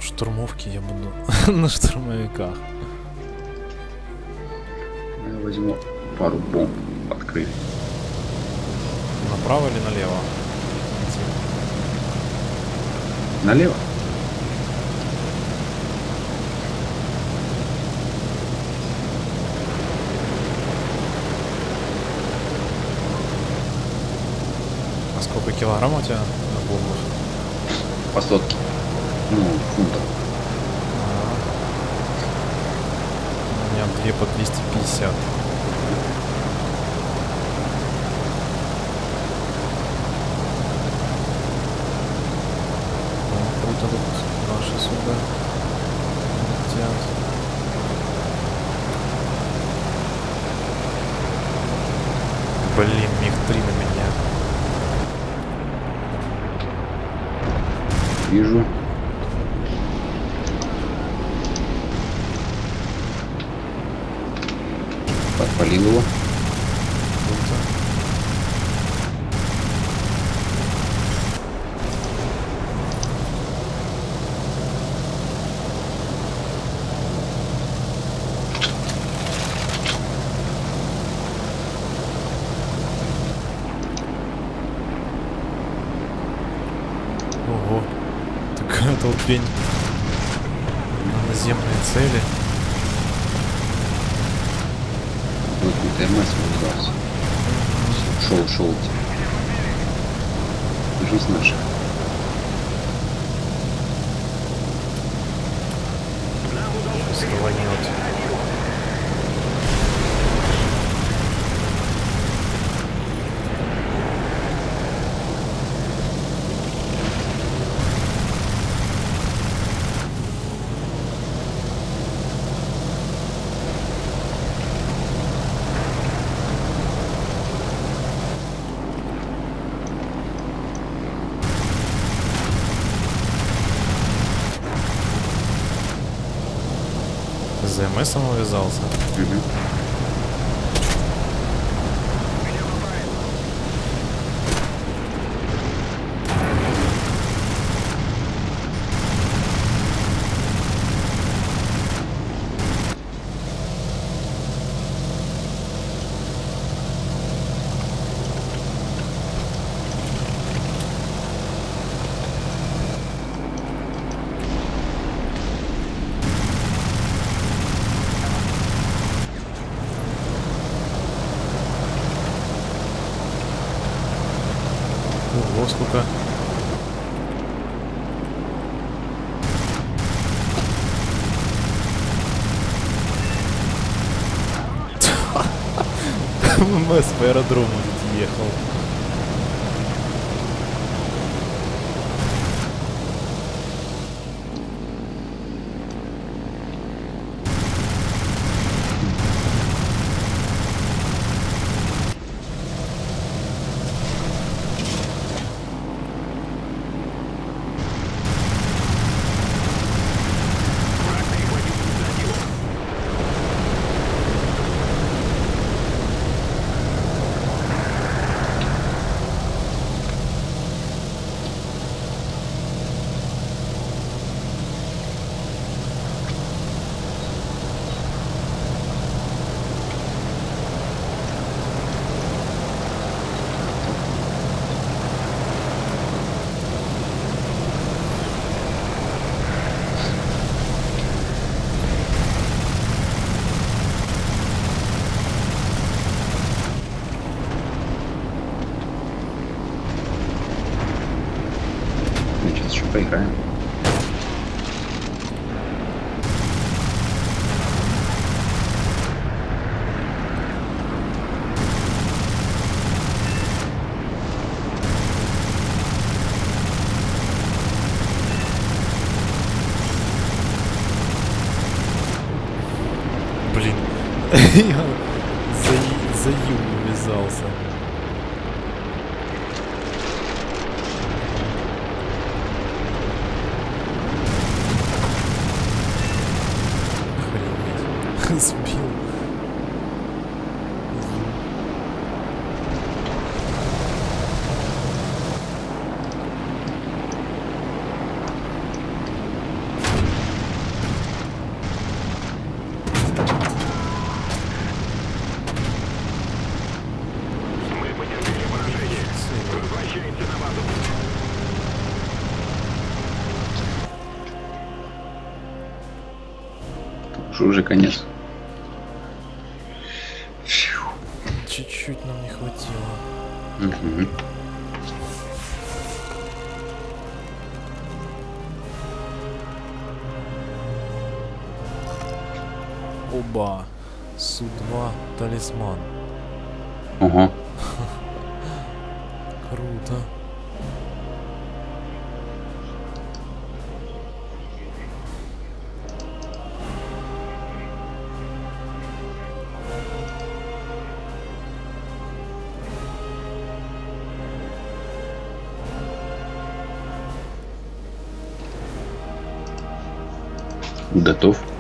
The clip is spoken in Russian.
штурмовке я буду на штурмовиках. Я возьму пару бомб, открыть. Направо или налево? Налево? А сколько килограмм у тебя на бомбах? По сотке. Ну, фунтов. У меня 2 по 250. Круто тут наши сюда летят. Блин, МиГ-3 на меня. Вижу. Подпалил его. Круто. Ого, такая толпень на наземные цели. Вот ТМС вылазился. Шел. Жизнь наша. Рванет. С ЗМСом увязался. Ого, сколько. ММС по аэродрому ведь ехал. Сейчас еще поиграем. Блин, я за Ю увязался. Охренеть. Сбил. Что уже конец. Фью. Чуть-чуть нам не хватило. Мгм. Оба. Су-2 талисман. Ого. Круто. Готов.